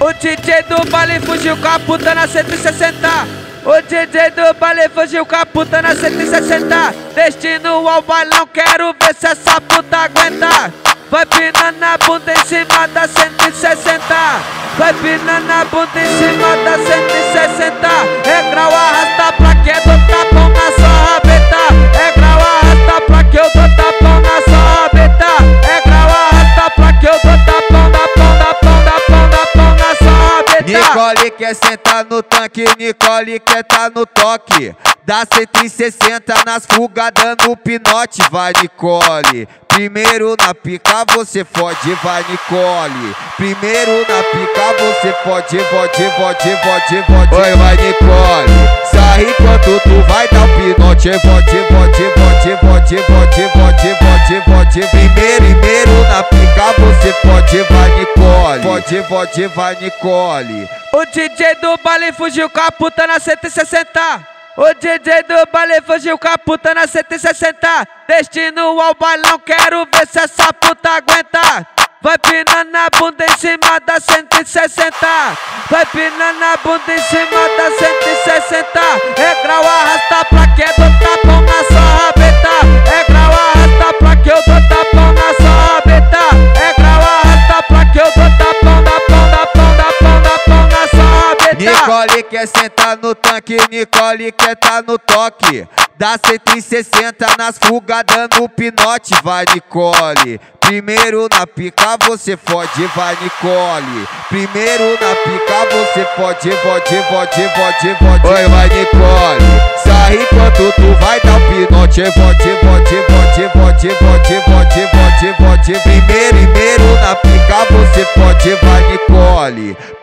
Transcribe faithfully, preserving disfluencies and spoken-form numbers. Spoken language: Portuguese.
O D J do baile fugiu com a puta na cento e sessenta. O D J do baile fugiu com a puta na cento e sessenta. Destino ao bailão, quero ver se essa puta aguenta. Vai pinando a bunda em cima da cento e sessenta. Vai pinando a bunda em cima da cento e sessenta. É grau, arrasta pra que eu dou tapão na sua rabeta. É grau, arrasta pra que eu dou tapão na sua rabeta. É grau, arrasta pra que eu dou tapão, tapão, tapão, tapão, tapão na sua rabeta. Nicole quer sentar no tanque, Nicole quer tá no toque. Dá cento e sessenta nas fugas dando pinote, vai Nicole. Primeiro na pica você fode, vai Nicole. Primeiro na pica você fode, fode, fode, fode, fode. Oi, vai Nicole. Sai quando tu vai dar um pinote, fode, fode, fode, fode, fode, fode, fode, fode. Primeiro, primeiro na pica você fode, vai Nicole. Fode, fode, vai Nicole. O D J do baile fugiu com a puta na cento e sessenta. O D J do baile fugiu com a puta na cento e sessenta. Destino ao bailão, quero ver se essa puta aguenta. Vai pinando a bunda em cima da cento e sessenta. Vai pinando a bunda em cima da cento e sessenta. É grau, arrasta pra que eu dou tapão na sua rabeta. É grau, arrasta pra que eu dou tapão na sua rabeta. É grau, arrasta pra que eu dou tapão, tapão, tapão, tapão, tapão na sua rabeta. Nicole quer sentar no tanque, Nicole quer tá no toque. Dá cento e sessenta nas fugas dando pinote, vai Nicole. Primeiro na pica você fode, vai Nicole. Primeiro na pica você fode, fode, fode, fode, fode. Oi, vai Nicole. Sai quando tu vai dar um pinote, fode, fode, fode, fode, fode, fode, fode, fode. Primeiro, primeiro na pica você fode, vai Nicole.